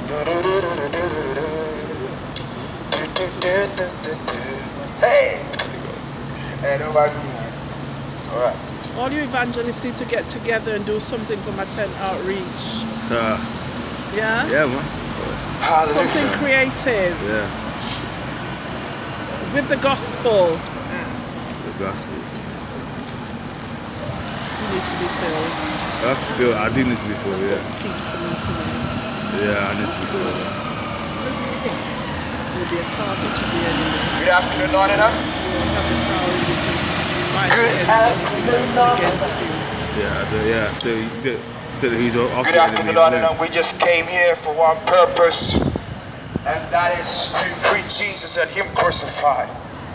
Hey! Hey, nobody do that. Alright. All you evangelists need to get together and do something for my tent outreach. Yeah? Yeah, man. Something creative. Yeah. With the gospel. The gospel. You need to be filled. I do need to be filled, That's yeah. what's keep coming to me. Yeah, I need to be filled. You'll be a target to the enemy. Good afternoon, Nottingham. You'll have the power in you to fight Good against anything that comes against you. Yeah, so you get he's off. Good afternoon, Nottingham. We just came here for one purpose, and that is to preach Jesus and Him crucified.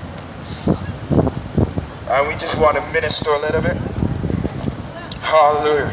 And we just want to minister a little bit. Hallelujah.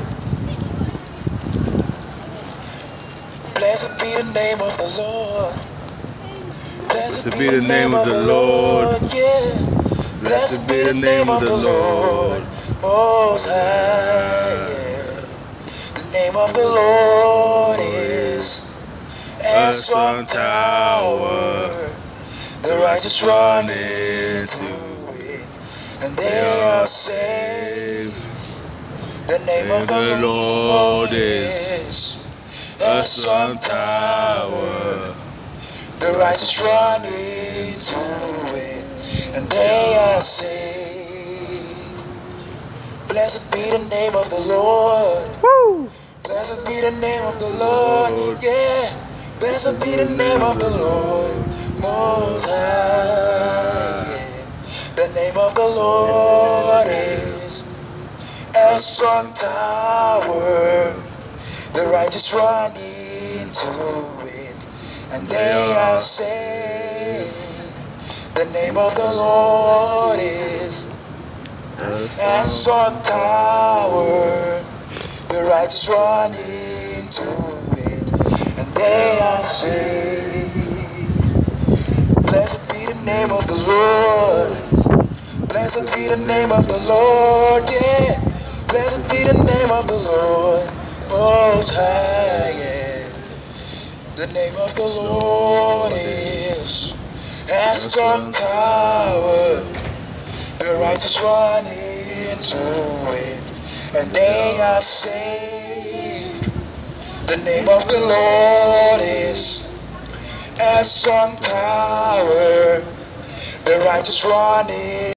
Blessed be the name of the Lord. Blessed be the name of the Lord. Yeah. Blessed be the name of the Lord. Most High. Yeah. The name of the Lord is a strong tower. The righteous run into it, and they are saved. The name of the Lord is a strong tower. The righteous run into it, and they are saved. Blessed be the name of the Lord. Woo! Blessed be the name of the Lord. Yeah. Blessed be the name of the Lord. Most High. Yeah. The name of the Lord is a strong tower. The righteous run into it, and they are saved. The name of the Lord is a strong tower. The righteous run into it, and they are saved. Blessed be the name of the Lord. Blessed be the name of the Lord. Yeah. Blessed be the name of the Lord. Most High. Yeah. The name of the Lord is a strong tower. The righteous run into it, and they are saved. The name of the Lord is a strong tower. The righteous run in